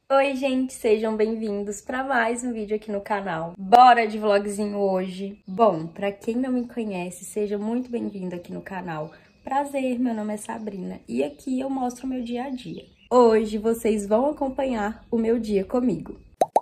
Oi, gente, sejam bem-vindos para mais um vídeo aqui no canal. Bora de vlogzinho hoje. Bom, para quem não me conhece, seja muito bem-vindo aqui no canal. Prazer, meu nome é Sabrina e aqui eu mostro o meu dia a dia. Hoje vocês vão acompanhar o meu dia comigo.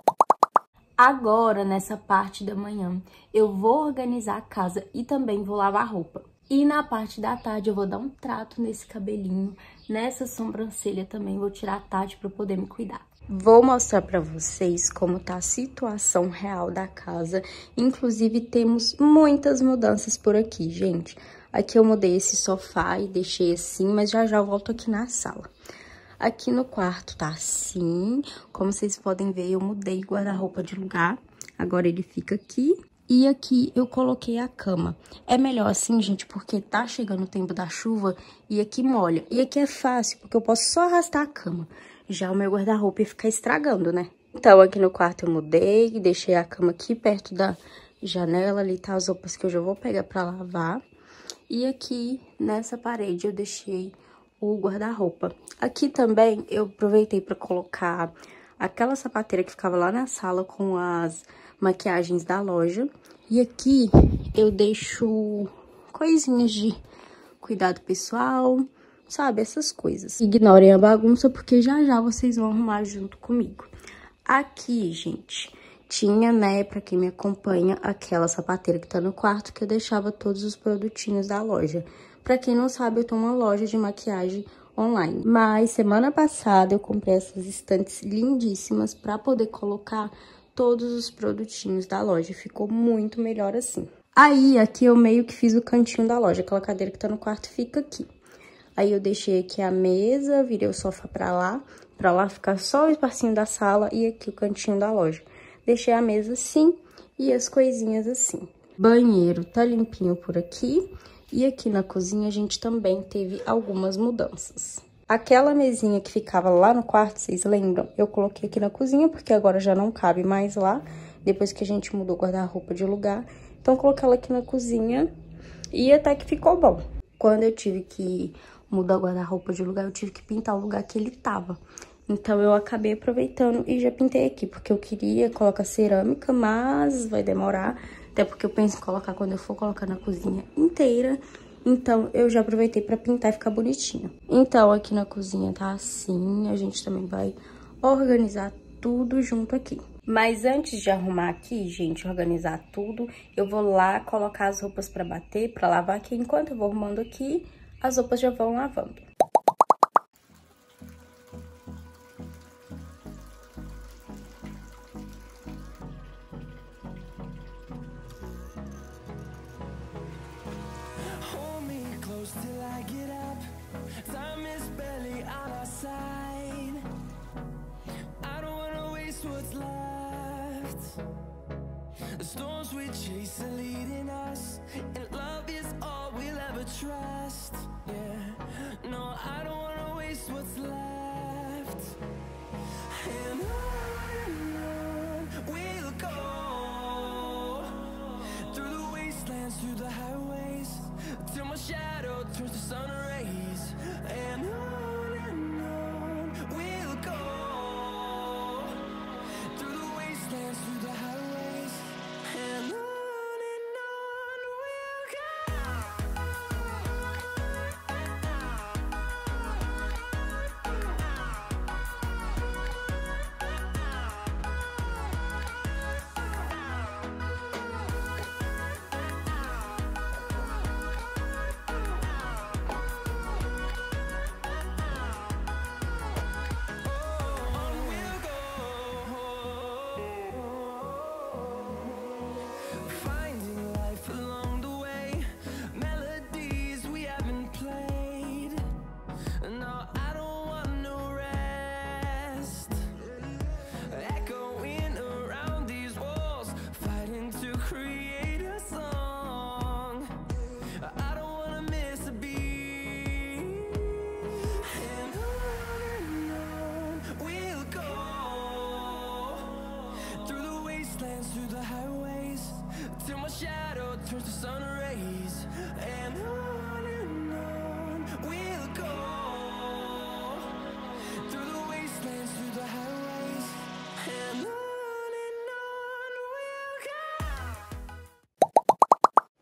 Agora, nessa parte da manhã, eu vou organizar a casa e também vou lavar roupa. E na parte da tarde eu vou dar um trato nesse cabelinho, nessa sobrancelha também vou tirar a tarde para poder me cuidar. Vou mostrar para vocês como tá a situação real da casa. Inclusive, temos muitas mudanças por aqui, gente. Aqui eu mudei esse sofá e deixei assim, mas já já eu volto aqui na sala. Aqui no quarto tá assim, como vocês podem ver, eu mudei o guarda-roupa de lugar. Agora ele fica aqui. E aqui eu coloquei a cama. É melhor assim, gente, porque tá chegando o tempo da chuva e aqui molha. E aqui é fácil, porque eu posso só arrastar a cama. Já o meu guarda-roupa ia ficar estragando, né? Então, aqui no quarto eu mudei, deixei a cama aqui perto da janela. Ali tá as roupas que eu já vou pegar pra lavar. E aqui, nessa parede, eu deixei o guarda-roupa. Aqui também eu aproveitei pra colocar aquela sapateira que ficava lá na sala com as maquiagens da loja. E aqui eu deixo coisinhas de cuidado pessoal, sabe? Essas coisas. Ignorem a bagunça porque já já vocês vão arrumar junto comigo. Aqui, gente, tinha, né, pra quem me acompanha, aquela sapateira que tá no quarto que eu deixava todos os produtinhos da loja. Pra quem não sabe, eu tô uma loja de maquiagem online. Mas semana passada eu comprei essas estantes lindíssimas pra poder colocar todos os produtinhos da loja. Ficou muito melhor assim. Aí, aqui eu meio que fiz o cantinho da loja. Aquela cadeira que tá no quarto fica aqui. Aí eu deixei aqui a mesa, virei o sofá pra lá ficar só o espacinho da sala e aqui o cantinho da loja. Deixei a mesa assim e as coisinhas assim. Banheiro tá limpinho por aqui. E aqui na cozinha a gente também teve algumas mudanças. Aquela mesinha que ficava lá no quarto, vocês lembram? Eu coloquei aqui na cozinha, porque agora já não cabe mais lá, depois que a gente mudou o guarda-roupa de lugar. Então, coloquei ela aqui na cozinha e até que ficou bom. Quando eu tive que mudar o guarda-roupa de lugar, eu tive que pintar o lugar que ele tava. Então, eu acabei aproveitando e já pintei aqui, porque eu queria colocar cerâmica, mas vai demorar. Até porque eu penso em colocar quando eu for colocar na cozinha inteira. Então, eu já aproveitei pra pintar e ficar bonitinho. Então, aqui na cozinha tá assim. A gente também vai organizar tudo junto aqui. Mas antes de arrumar aqui, gente, organizar tudo, eu vou lá colocar as roupas pra bater, pra lavar, que enquanto eu vou arrumando aqui, as roupas já vão lavando. Till I get up, time is barely on our side. I don't wanna waste what's left. The storms we chase are leading us, and love is all we'll ever trust. Yeah, no, I don't wanna waste what's left. And on we'll go, through the wastelands, through the highways, till my shadow turns to sun rays. And on we'll go, through the wastelands, through the highways. And on we'll go. Finding life along the way, melodies we haven't played. No, I don't want no rest. Echoing around these walls, fighting to create a song. I don't wanna miss a beat. And on we'll go, through the wastelands, through the highways, till my shadow turns to sun rays. And on we'll go, through the wastelands, through the highways.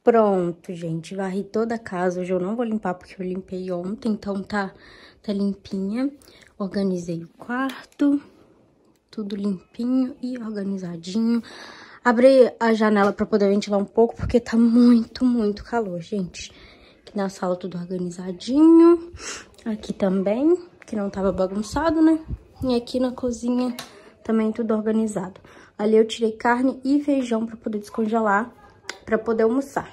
Pronto, gente, varri toda a casa. Hoje eu não vou limpar porque eu limpei ontem, então tá limpinha. Organizei o quarto, tudo limpinho e organizadinho. Abri a janela pra poder ventilar um pouco, porque tá muito, muito calor, gente. Aqui na sala tudo organizadinho. Aqui também, que não tava bagunçado, né? E aqui na cozinha também tudo organizado. Ali eu tirei carne e feijão pra poder descongelar, pra poder almoçar.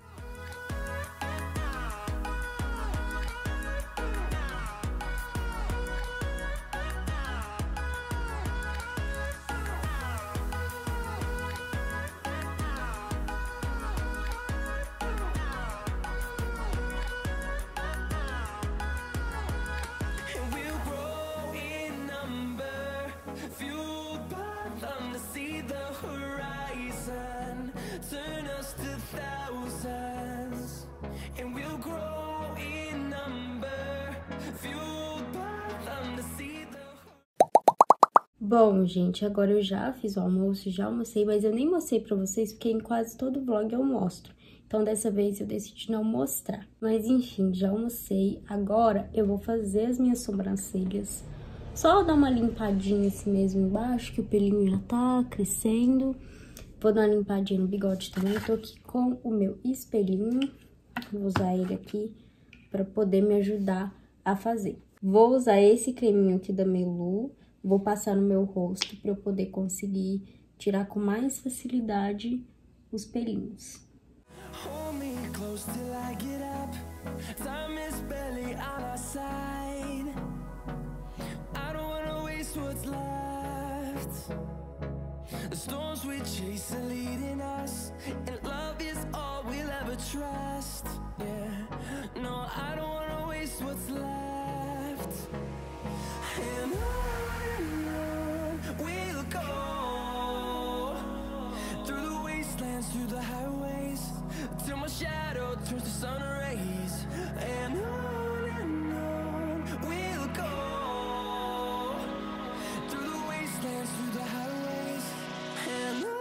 Bom, gente, agora eu já fiz o almoço, já almocei, mas eu nem mostrei pra vocês, porque em quase todo vlog eu mostro. Então, dessa vez eu decidi não mostrar. Mas, enfim, já almocei. Agora eu vou fazer as minhas sobrancelhas. Só dar uma limpadinha assim mesmo embaixo, que o pelinho já tá crescendo. Vou dar uma limpadinha no bigode também. Eu tô aqui com o meu espelhinho. Vou usar ele aqui pra poder me ajudar a fazer. Vou usar esse creminho aqui da Melu. Vou passar no meu rosto pra eu poder conseguir tirar com mais facilidade os pelinhos. Hold me close till I get up. Time is barely on our side. I don't wanna waste what's left. The storms we chase are leading us, and love is all we'll ever trust. Yeah, no, I don't wanna waste what's left. And on we'll go, through the wastelands, through the highways, till my shadow turns to sun rays. And on we'll go, through the wastelands, through the highways. And on we'll go.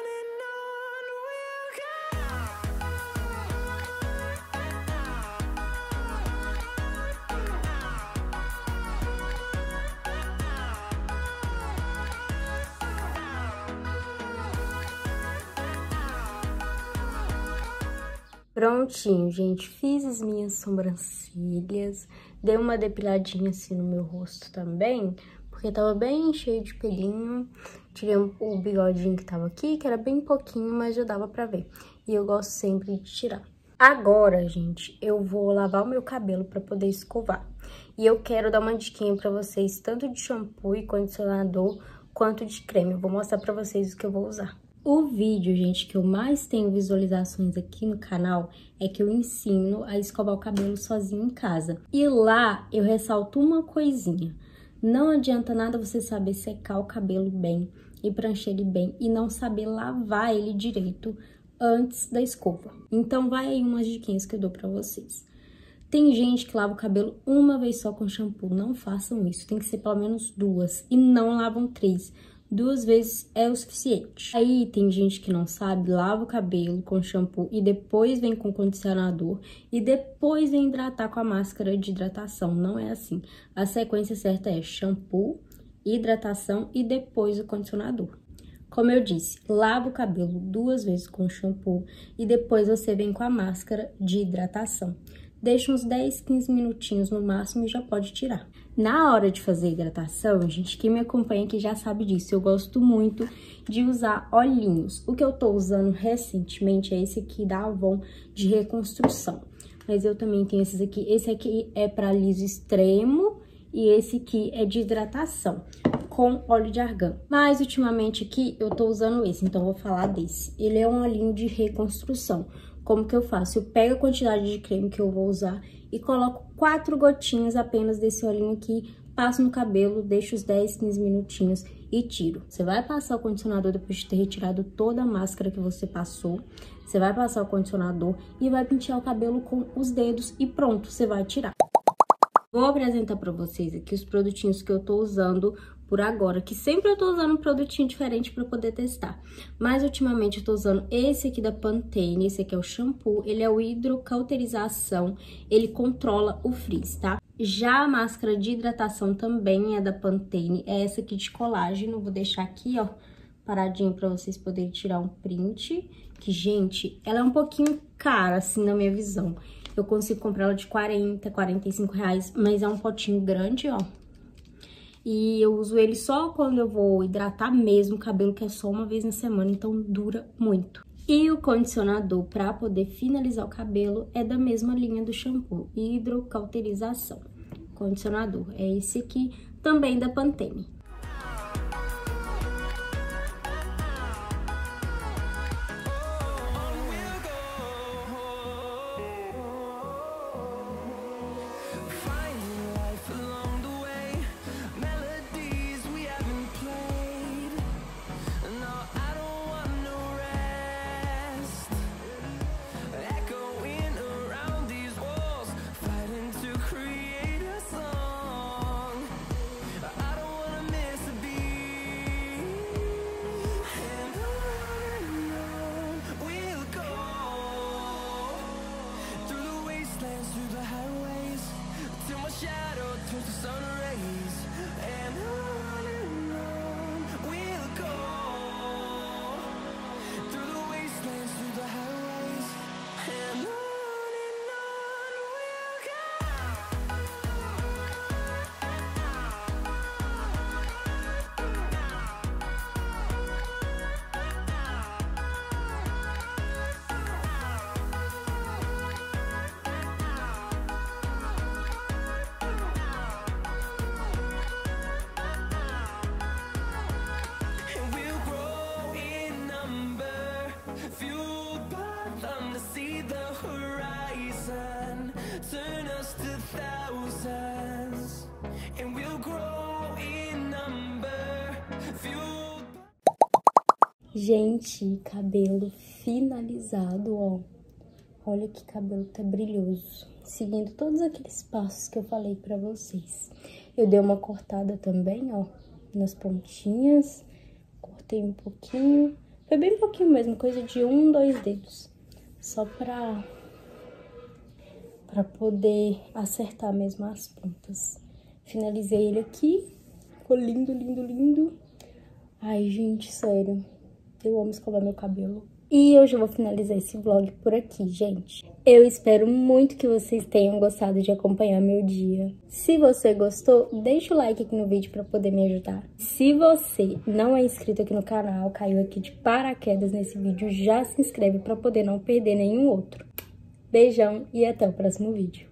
Prontinho, gente, fiz as minhas sobrancelhas, dei uma depiladinha assim no meu rosto também, porque tava bem cheio de pelinho. Tirei o bigodinho que tava aqui, que era bem pouquinho, mas já dava pra ver. E eu gosto sempre de tirar. Agora, gente, eu vou lavar o meu cabelo pra poder escovar. E eu quero dar uma diquinha pra vocês, tanto de shampoo e condicionador, quanto de creme. Eu vou mostrar pra vocês o que eu vou usar. O vídeo, gente, que eu mais tenho visualizações aqui no canal é que eu ensino a escovar o cabelo sozinho em casa. E lá eu ressalto uma coisinha. Não adianta nada você saber secar o cabelo bem e pranchar ele bem e não saber lavar ele direito antes da escova. Então vai aí umas diquinhas que eu dou pra vocês. Tem gente que lava o cabelo uma vez só com shampoo. Não façam isso. Tem que ser pelo menos 2 e não lavam 3. 2 vezes é o suficiente. Aí tem gente que não sabe, lava o cabelo com shampoo e depois vem com condicionador e depois vem hidratar com a máscara de hidratação. Não é assim. A sequência certa é shampoo, hidratação e depois o condicionador. Como eu disse, lava o cabelo 2 vezes com shampoo e depois você vem com a máscara de hidratação. Deixa uns 10, 15 minutinhos no máximo e já pode tirar. Na hora de fazer hidratação, gente, quem me acompanha aqui já sabe disso. Eu gosto muito de usar olhinhos. O que eu tô usando recentemente é esse aqui da Avon de reconstrução. Mas eu também tenho esses aqui. Esse aqui é para liso extremo e esse aqui é de hidratação com óleo de argan. Mas ultimamente aqui eu tô usando esse, então eu vou falar desse. Ele é um olhinho de reconstrução. Como que eu faço? Eu pego a quantidade de creme que eu vou usar e coloco 4 gotinhas apenas desse olhinho aqui, passo no cabelo, deixo os 10, 15 minutinhos e tiro. Você vai passar o condicionador depois de ter retirado toda a máscara que você passou. Você vai passar o condicionador e vai pentear o cabelo com os dedos e pronto, você vai tirar. Vou apresentar pra vocês aqui os produtinhos que eu tô usando por agora, que sempre eu tô usando um produtinho diferente pra poder testar. Mas ultimamente eu tô usando esse aqui da Pantene, esse aqui é o shampoo, ele é o hidrocauterização, ele controla o frizz, tá? Já a máscara de hidratação também é da Pantene, é essa aqui de colágeno, vou deixar aqui, ó, paradinho pra vocês poderem tirar um print, que, gente, ela é um pouquinho cara, assim, na minha visão. Eu consigo comprar ela de 40, 45 reais, mas é um potinho grande, ó. E eu uso ele só quando eu vou hidratar mesmo o cabelo, que é só uma vez na semana, então dura muito. E o condicionador, pra poder finalizar o cabelo, é da mesma linha do shampoo, hidrocauterização. Condicionador, é esse aqui, também da Pantene. Gente, cabelo finalizado, ó. Olha que cabelo tá brilhoso. Seguindo todos aqueles passos que eu falei pra vocês. Eu dei uma cortada também, ó, nas pontinhas. Cortei um pouquinho. Foi bem pouquinho mesmo, coisa de 1, 2 dedos. Só pra poder acertar mesmo as pontas. Finalizei ele aqui. Ficou lindo, lindo, lindo. Ai, gente, sério. Eu amo escovar meu cabelo. E eu já vou finalizar esse vlog por aqui, gente. Eu espero muito que vocês tenham gostado de acompanhar meu dia. Se você gostou, deixa o like aqui no vídeo pra poder me ajudar. Se você não é inscrito aqui no canal, caiu aqui de paraquedas nesse vídeo, já se inscreve pra poder não perder nenhum outro. Beijão e até o próximo vídeo.